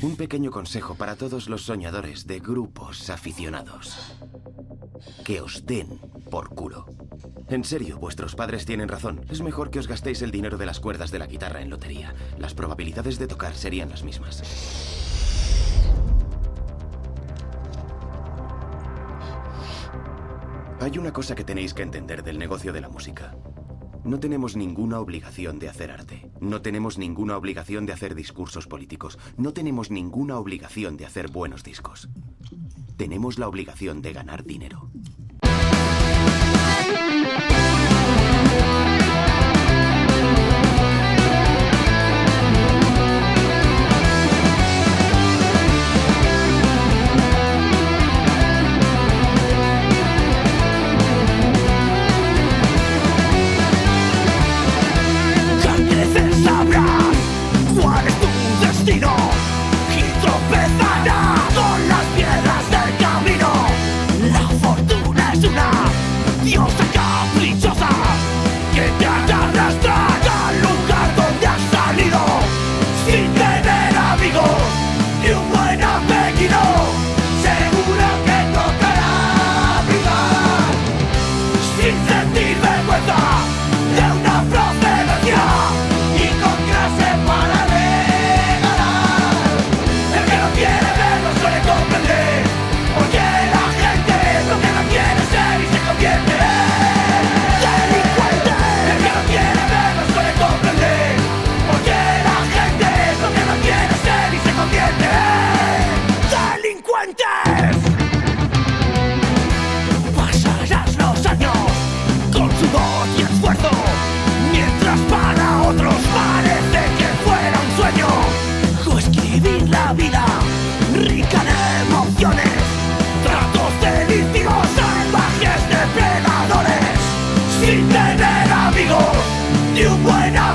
Un pequeño consejo para todos los soñadores de grupos aficionados. Que os den por culo. En serio, vuestros padres tienen razón. Es mejor que os gastéis el dinero de las cuerdas de la guitarra en lotería. Las probabilidades de tocar serían las mismas. Hay una cosa que tenéis que entender del negocio de la música. No tenemos ninguna obligación de hacer arte. No tenemos ninguna obligación de hacer discursos políticos. No tenemos ninguna obligación de hacer buenos discos. Tenemos la obligación de ganar dinero. Y tropezará con las piedras del camino. La fortuna es una diosa caprichosa que te hará arrastrar al lugar donde has salido, sin tener amigos ni un buen apellido. Seguro que tocará brillar sin sentir vergüenza de una procedencia y con clase para quiere verlo suele comprender, porque la gente es lo que no quiere ser y se convierte en delincuente. El que no quiere verlo suele comprender, porque la gente es lo que no quiere ser y se convierte en delincuentes. Pasarás los años con sudor y esfuerzo, mientras para otros parece que fuera un sueño. Coescribir la vida rica de emociones, tratos delictivos, salvajes depredadores, sin tener amigos ni un buen